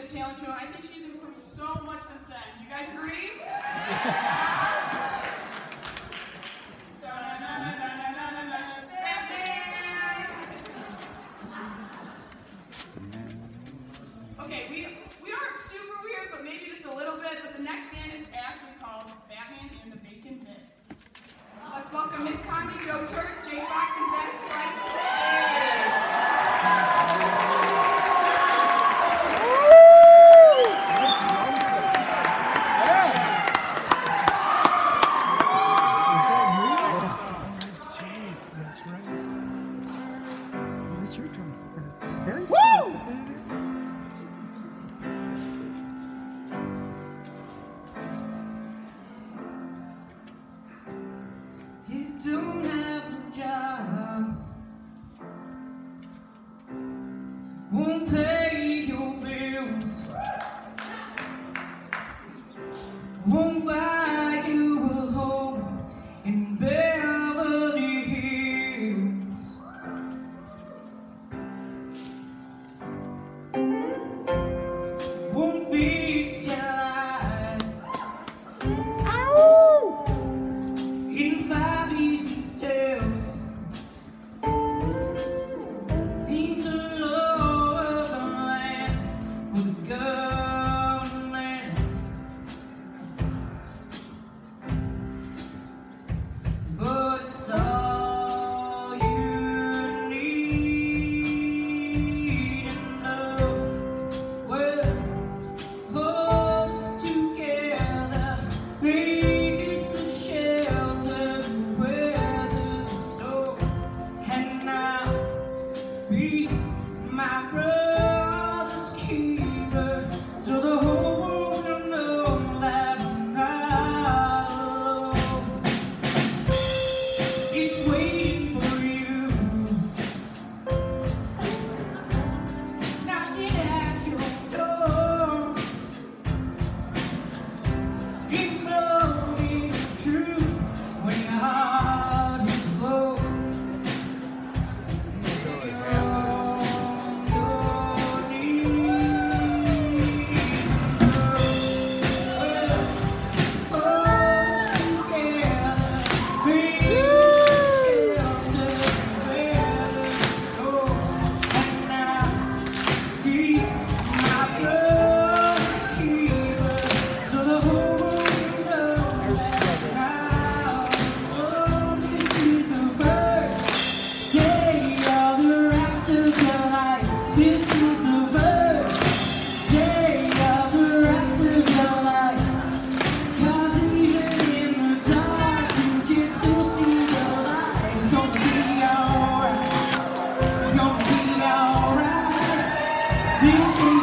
the talent show. I think she's improved so much since then. Do you guys agree? Okay, we aren't super weird, but maybe just a little bit. But the next band is actually called Batman and the Bacon Bit. Let's welcome Miss Conley, Joe Turk, Jay Fox, and Zach Kolaites to the stage. Don't have a job, won't pay your bills, won't buy you a home in Beverly Hills, won't fix your life. Ow! In 5 easy steps, he's the law of the land with the government. But it's all you need to know. Well, hold us together, make us a shelter, weather the storm, and now be my brother's keeper, so the whole world will know that I'm not alone. It's waiting for you. Knocking at your door. You know it's true when your heart is full. You're on your knees and well, hold us together, make us a shelter, weather the storm, and now be my brother's keeper, so the whole world will know that now. Oh, this is the first day of the rest of your life. This is the first day of the rest of your life. 'Cause even in the dark, you can still see the light. It's gonna be alright. It's gonna be alright. This is